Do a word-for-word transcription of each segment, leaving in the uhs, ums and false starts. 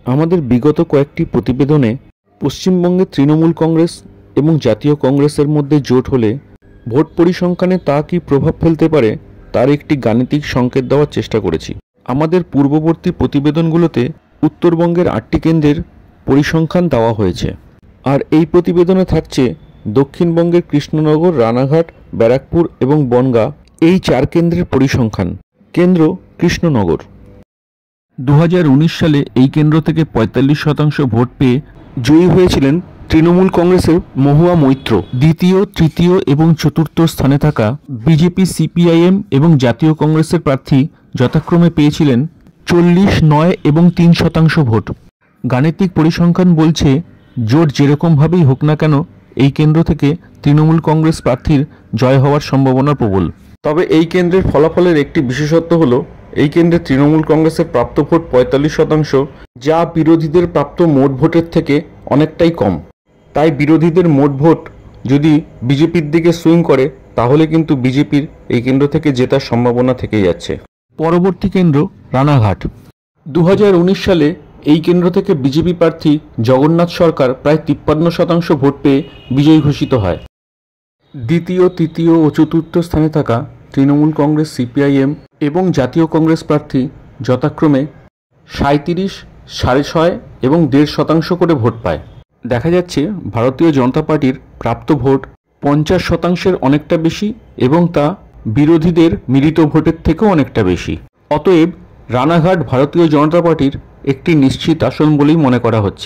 আমাদের বিগত কয়েকটি প্রতিবেদনে পশ্চিমবঙ্গে তৃণমূল কংগ্রেস এবং জাতীয় কংগ্রেসের মধ্যে জোট হলে ভোট পরিসংখ্যানে তা কী প্রভাব ফেলতে পারে তার একটি গাণিতিক সংকেত দেওয়ার চেষ্টা করেছি। আমাদের পূর্ববর্তী প্রতিবেদনগুলোতে উত্তরবঙ্গের আটটি কেন্দ্রের পরিসংখ্যান দেওয়া হয়েছে, আর এই প্রতিবেদনে থাকছে দক্ষিণবঙ্গের কৃষ্ণনগর, রানাঘাট, ব্যারাকপুর এবং বনগাঁ এই চার কেন্দ্রের পরিসংখ্যান। কেন্দ্র কৃষ্ণনগর। দু হাজার উনিশ সালে এই কেন্দ্র থেকে পঁয়তাল্লিশ শতাংশ ভোট পেয়ে জয়ী হয়েছিলেন তৃণমূল কংগ্রেসের মহুয়া মৈত্র। দ্বিতীয়, তৃতীয় এবং চতুর্থ স্থানে থাকা বিজেপি, সিপিআইএম এবং জাতীয় কংগ্রেসের প্রার্থী যথাক্রমে পেয়েছিলেন চল্লিশ, নয় এবং তিন শতাংশ ভোট। গাণিতিক পরিসংখ্যান বলছে জোট যেরকমভাবেই হোক না কেন এই কেন্দ্র থেকে তৃণমূল কংগ্রেস প্রার্থীর জয় হওয়ার সম্ভাবনা প্রবল। তবে এই কেন্দ্রের ফলাফলের একটি বিশেষত্ব হলো এই কেন্দ্রে তৃণমূল কংগ্রেসের প্রাপ্ত ভোট পঁয়তাল্লিশ শতাংশ, যা বিরোধীদের প্রাপ্ত মোট ভোটের থেকে অনেকটাই কম। তাই বিরোধীদের মোট ভোট যদি বিজেপির দিকে সুইং করে তাহলে কিন্তু বিজেপির এই কেন্দ্র থেকে জেতার সম্ভাবনা থেকে যাচ্ছে। পরবর্তী কেন্দ্র রানাঘাট। দু হাজার উনিশ সালে এই কেন্দ্র থেকে বিজেপি প্রার্থী জগন্নাথ সরকার প্রায় তিপ্পান্ন শতাংশ ভোট পেয়ে বিজয়ী ঘোষিত হয়। দ্বিতীয়, তৃতীয় ও চতুর্থ স্থানে থাকা তৃণমূল কংগ্রেস, সিপিআইএম এবং জাতীয় কংগ্রেস প্রার্থী যথাক্রমে সাঁইত্রিশ, সাড়ে ছয় এবং দেড় শতাংশ করে ভোট পায়। দেখা যাচ্ছে ভারতীয় জনতা পার্টির প্রাপ্ত ভোট পঞ্চাশ শতাংশের অনেকটা বেশি এবং তা বিরোধীদের মিলিত ভোটের থেকেও অনেকটা বেশি। অতএব রানাঘাট ভারতীয় জনতা পার্টির একটি নিশ্চিত আসন বলেই মনে করা হচ্ছে।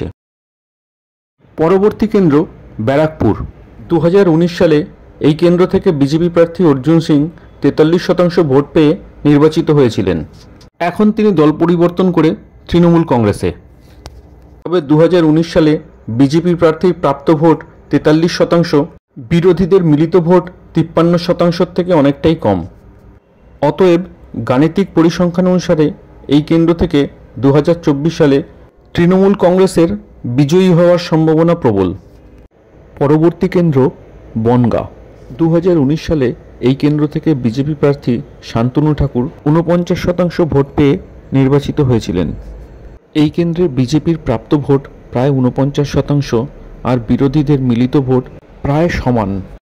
পরবর্তী কেন্দ্র ব্যারাকপুর। দু হাজার উনিশ সালে এই কেন্দ্র থেকে বিজেপি প্রার্থী অর্জুন সিং তেতাল্লিশ শতাংশ ভোট পেয়ে নির্বাচিত হয়েছিলেন। এখন তিনি দল পরিবর্তন করে তৃণমূল কংগ্রেসে। তবে দু হাজার উনিশ সালে বিজেপি প্রার্থীর প্রাপ্ত ভোট তেতাল্লিশ শতাংশ, বিরোধীদের মিলিত ভোট তিপ্পান্ন শতাংশের থেকে অনেকটাই কম। অতএব গাণিতিক পরিসংখ্যান অনুসারে এই কেন্দ্র থেকে দু হাজার চব্বিশ সালে তৃণমূল কংগ্রেসের বিজয়ী হওয়ার সম্ভাবনা প্রবল। পরবর্তী কেন্দ্র বনগাঁ। দু হাজার উনিশ সালে এই কেন্দ্র থেকে বিজেপি প্রার্থী শান্তনু ঠাকুর ঊনপঞ্চাশ শতাংশ ভোট পেয়ে নির্বাচিত হয়েছিলেন। এই কেন্দ্রে বিজেপির প্রাপ্ত ভোট প্রায় ঊনপঞ্চাশ শতাংশ আর বিরোধীদের মিলিত ভোট প্রায় সমান।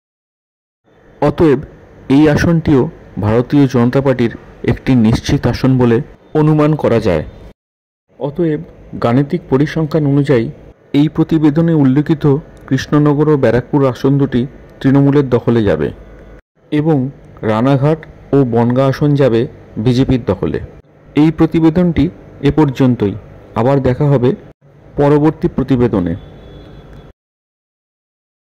অতএব এই আসনটিও ভারতীয় জনতা পার্টির একটি নিশ্চিত আসন বলে অনুমান করা যায়। অতএব গাণিতিক পরিসংখ্যান অনুযায়ী এই প্রতিবেদনে উল্লেখিত কৃষ্ণনগর ও ব্যারাকপুর আসন দুটি তৃণমূলের দখলে যাবে এবং রানাঘাট ও বনগাঁ আসন যাবে বিজেপির দখলে। এই প্রতিবেদনটি এ পর্যন্তই। আবার দেখা হবে পরবর্তী প্রতিবেদনে।